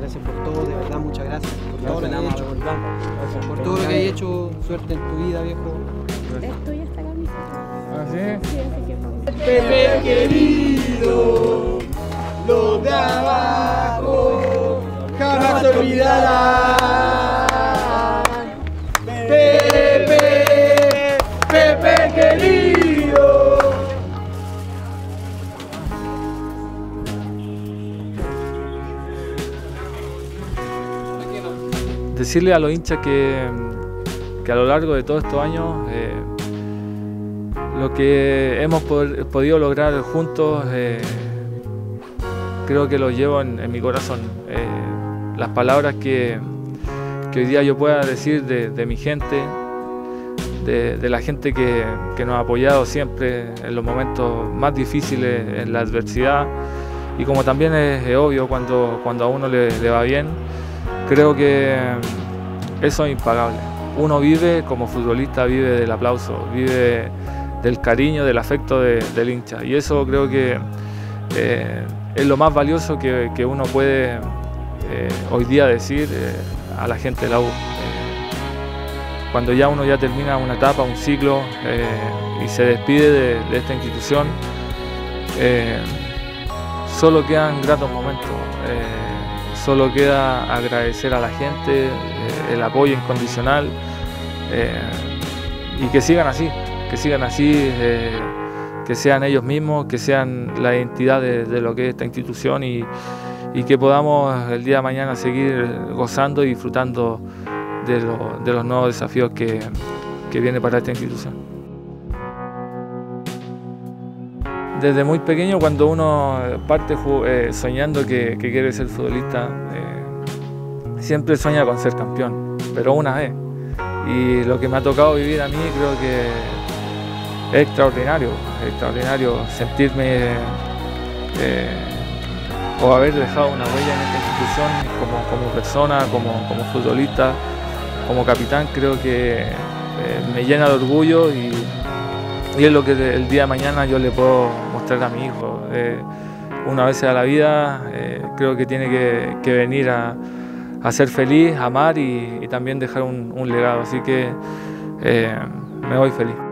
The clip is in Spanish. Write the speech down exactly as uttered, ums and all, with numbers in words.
gracias por todo, de verdad, muchas gracias por todo lo que has hecho, Gracias por todo lo que has hecho, suerte en tu vida, viejo. Esto ya está camiseta. ¿Ah, sí? Sí, así que... Pepe querido, los de abajo jamás te olvidarán. Pepe, Pepe querido. Decirle a los hinchas que, que a lo largo de todos estos años eh, lo que hemos pod podido lograr juntos eh, creo que lo llevo en, en mi corazón. Eh, las palabras que, que hoy día yo pueda decir de, de mi gente, de, de la gente que, que nos ha apoyado siempre en los momentos más difíciles, en la adversidad, y como también es, es obvio cuando, cuando a uno le, le va bien, creo que eso es impagable. Uno vive como futbolista, vive del aplauso, vive del cariño, del afecto de, del hincha, y eso creo que eh, es lo más valioso que, que uno puede eh, hoy día decir eh, a la gente de la U. Eh, cuando ya uno ya termina una etapa, un ciclo eh, y se despide de, de esta institución, eh, solo quedan gratos momentos. Eh, Solo queda agradecer a la gente, eh, el apoyo incondicional eh, y que sigan así, que sigan así, eh, que sean ellos mismos, que sean la identidad de, de lo que es esta institución y, y que podamos el día de mañana seguir gozando y disfrutando de, lo, de los nuevos desafíos que, que viene para esta institución. Desde muy pequeño, cuando uno parte eh, soñando que, que quiere ser futbolista, eh, siempre sueña con ser campeón, pero una vez. Y lo que me ha tocado vivir a mí creo que es extraordinario, es extraordinario sentirme eh, o haber dejado una huella en esta institución como, como persona, como, como futbolista, como capitán. Creo que eh, me llena de orgullo y Y es lo que el día de mañana yo le puedo mostrar a mi hijo. Eh, una vez a la vida, eh, creo que tiene que, que venir a, a ser feliz, amar y, y también dejar un, un legado. Así que eh, me voy feliz.